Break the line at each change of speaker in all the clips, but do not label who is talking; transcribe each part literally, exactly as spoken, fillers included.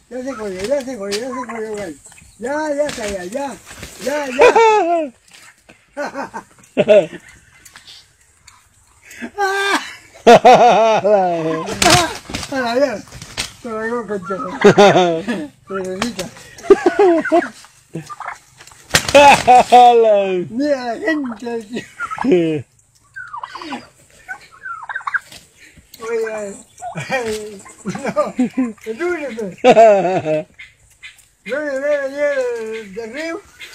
Ya se cogió, ya se cogió, ya se cogió, güey. Ya, ya está, ya, ya. Ya, ya. A la vida. Te lo digo con todo. Necesita. Mira la gente. Oye, no, el lunes. Lunes, lunes, de río.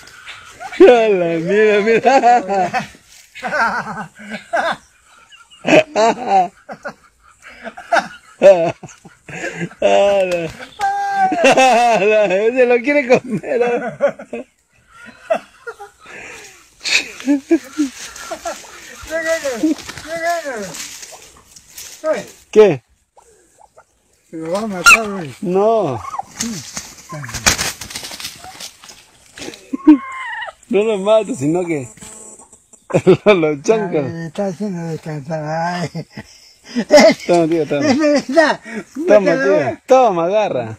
Mira, mira. Se lo quiere comer. ¿Qué?
Se lo va a matar, güey.
No. No lo mato, sino que lo, lo chanca.
Está haciendo descansar. Ay.
Toma, tío, toma.
Es verdad.
Toma, tío. Toma, agarra.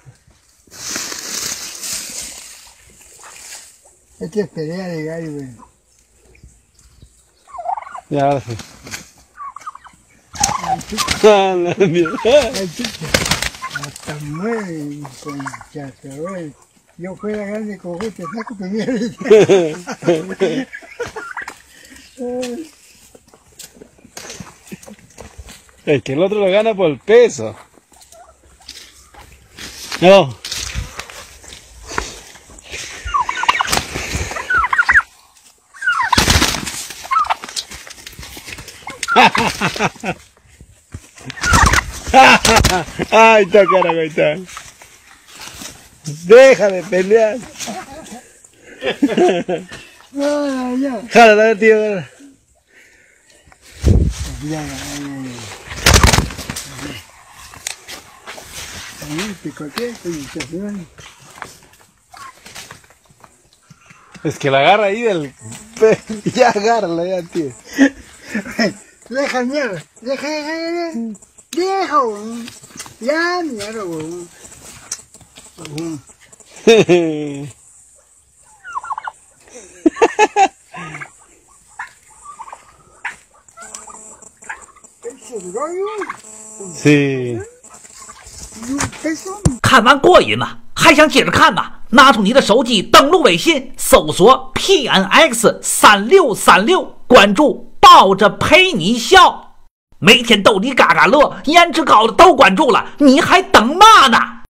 Este es pelea de gallo, güey.
Ya, ahora sí. Ah, la mierda.
Ay, chica. Hasta muere con chato, güey. Yo fuera grande con gusto, saco primero.
Es que el otro lo gana por el peso. No. Ay, está cara, ahí está. Deja de pelear.
No, ya.
Jala, tío.
Ya, ya, ya. También picotea, felicitaciones.
Es que la agarra ahí del... Ya agárrala ya, tío.
Deja mierda, deja, deja, deja. Deja, güey. Ya, mierda, güey.
Sí。
看完过瘾吗？还想接着看吗？拿出你的手机，登录微信，搜索 P N X 三六三六，关注抱着陪你笑，每天逗你嘎嘎乐，颜值高的都关注了，你还等嘛呢？